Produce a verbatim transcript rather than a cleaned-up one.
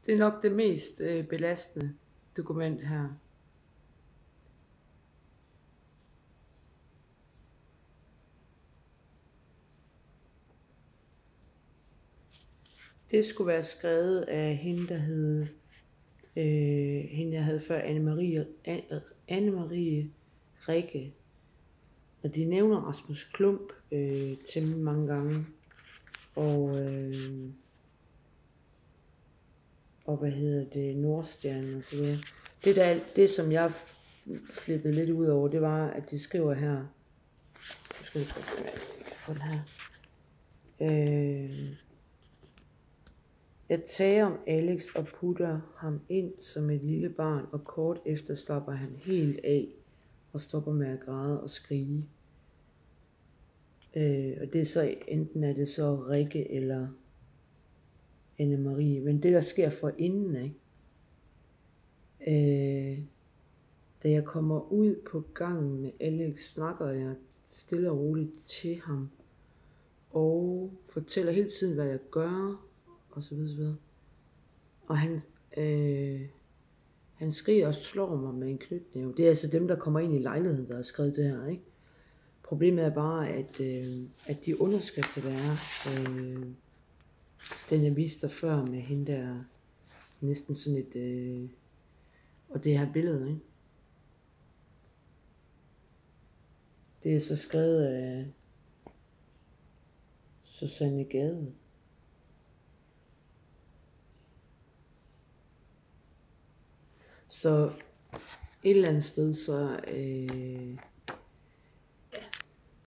Det er nok det mest øh, belastende dokument her. Det skulle være skrevet af hende, der hed, øh, hende jeg havde før, Anne-Marie, Anne-Marie Rikke. Og de nævner Rasmus Klump øh, temmelig mange gange. Og, øh, og hvad hedder det, Nordstjernen og så videre. Det, der, det som jeg flippede lidt ud over, det var, at de skriver her. Nu skal vi prøve at se, om jeg kan få den her. Øh, Jeg tager om Alex og putter ham ind som et lille barn, og kort efter slapper han helt af og stopper med at græde og skrige. Øh, og det er så, enten er det så Rikke eller Anne-Marie, men det der sker for inden, ikke? Øh, da jeg kommer ud på gangen med Alex, snakker jeg stille og roligt til ham, og fortæller hele tiden, hvad jeg gør, og så videre, så videre. Og han, øh, han skriger og slår mig med en knytnæve. Det er altså dem, der kommer ind i lejligheden, der har skrevet det her, ikke? Problemet er bare, at, øh, at de underskrifter, der er, øh, den jeg viste dig før med hende der, næsten sådan et, øh, og det her billede, ikke? Det er så skrevet af Susanne Gade. Så et eller andet sted, så, øh,